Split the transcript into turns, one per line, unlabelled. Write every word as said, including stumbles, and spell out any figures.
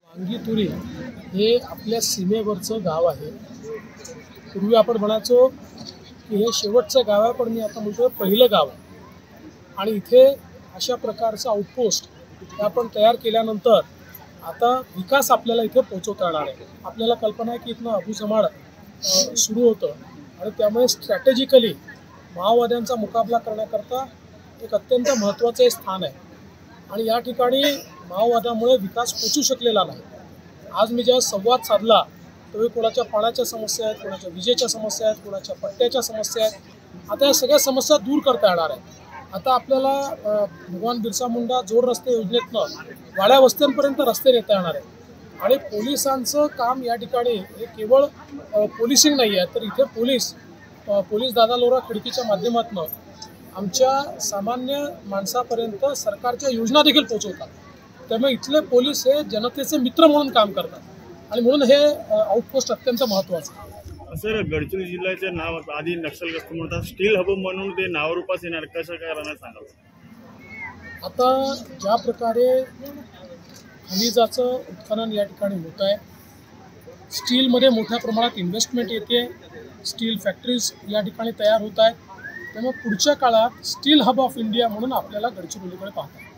अंगीतुरी हे आपल्या सीमेवरचं गाव आहे। पूर्वी आपण म्हणायचो की हे शेवटचं गाव आहे, पण मी आता म्हणतो पहिलं गाव आहे। आणि इथे अशा प्रकारचं आउटपोस्ट हे आपण तयार केल्यानंतर आता विकास आपल्याला इथे पोहोचवता येणार आहे। आपल्याला कल्पना आहे की इथनं अबुजमाड सुरू होतं आणि त्यामुळे स्ट्रॅटेजिकली माओवाद्यांचा मुकाबला करण्याकरता एक अत्यंत महत्त्वाचं स्थान आहे। आणि या ठिकाणी माओवादामुळे विकास पोचू शकलेला नाही। आज मी जेव्हा संवाद साधला तेव्हा कोणाच्या पाण्याच्या समस्या आहेत, कोणाच्या विजेच्या समस्या आहेत, कोणाच्या पट्ट्याच्या समस्या आहेत। आता या सगळ्या समस्या दूर करता येणार आहेत। आता आपल्याला भगवान बिरसा मुंडा जोड रस्ते योजनेतनं वाड्या वस्त्यांपर्यंत रस्ते नेता येणार आहेत। आणि पोलिसांचं काम या ठिकाणी हे केवळ पोलिसिंग नाही आहे, तर इथे पोलीस पोलीस दादा लोरा खिडकीच्या माध्यमातून आमच्या सामान्य माणसापर्यंत सरकारच्या योजना देखील पोहोचवतात। त्यामुळे इथले पोलीस हे जनतेचे मित्र म्हणून काम करतात आणि म्हणून हे आउटपोस्ट अत्यंत महत्त्वाचं आहे।
सर, गडचिरोली जिल्ह्याचे नाव आधी नक्षलग्रस्त म्हणतात, स्टील हब म्हणून ते नावारूपास येणार, कसं काय राहणार सांगाल?
आता ज्या प्रकारे खनिजाचं उत्खनन या ठिकाणी होत आहे, स्टीलमध्ये मोठ्या प्रमाणात इन्व्हेस्टमेंट येते, स्टील फॅक्टरीज या ठिकाणी तयार होत आहेत। त्यामुळे पुढच्या काळात स्टील हब ऑफ इंडिया म्हणून आपल्याला गडचिरोलीकडे पाहता